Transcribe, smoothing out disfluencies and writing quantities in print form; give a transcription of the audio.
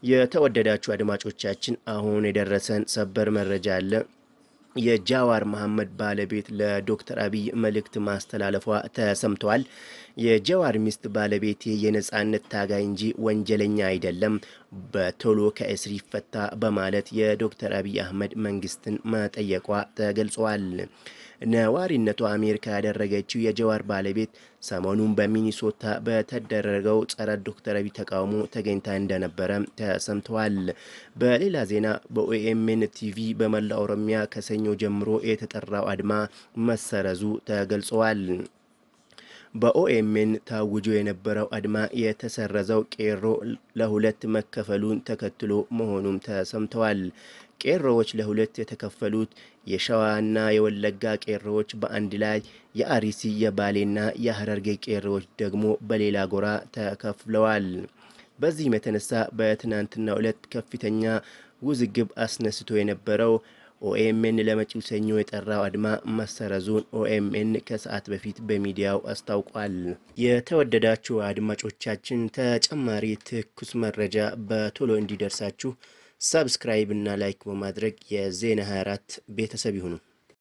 የተወደዳችሁ አድማጮቻችን አሁን የደረሰን ሰበር መረጃ አለ። የጃዋር መሀመድ ባለቤት ለዶክተር አቢይ መልእክት ማስተላለፏ ተሰምቷል። የጃዋር ሚስት ባለቤቴ የነጻነት ታጋይ እንጂ ወንጀለኛ አይደለም፣ በቶሎ ከእስር ይፈታ በማለት የዶክተር አቢይ አህመድ መንግስትን መጠየቋ ተገልጿል። ነዋሪነቷ አሜሪካ ያደረገችው የጃዋር ባለቤት ሰሞኑን በሚኒሶታ በተደረገው ጸረ ዶክተር አቢይ ተቃውሞ ተገኝታ እንደነበረ ተሰምቷል። በሌላ ዜና በኦኤምኤን ቲቪ በመላ ኦሮሚያ ከሰኞ ጀምሮ የተጠራው አድማ መሰረዙ ተገልጿል። በኦኤምኤን ታውጆ የነበረው አድማ የተሰረዘው ቄሮ ለሁለት መከፈሉን ተከትሎ መሆኑም ተሰምቷል። ቄሮዎች ለሁለት የተከፈሉት የሸዋና የወለጋ ቄሮዎች በአንድ ላይ፣ የአርሲ የባሌና የሐረርጌ ቄሮዎች ደግሞ በሌላ ጎራ ተከፍለዋል። በዚህም የተነሳ በትናንትናው ዕለት ከፍተኛ ውዝግብ አስነስቶ የነበረው ኦኤምኤን ለመጪው ሰኞ የጠራው አድማ መሰረዙን ኦኤምኤን ከሰዓት በፊት በሚዲያው አስታውቋል። የተወደዳችሁ አድማጮቻችን ተጨማሪ ትኩስ መረጃ በቶሎ እንዲደርሳችሁ ሰብስክራይብ እና ላይክ በማድረግ የዜና 24 ቤተሰብ ይሁኑ።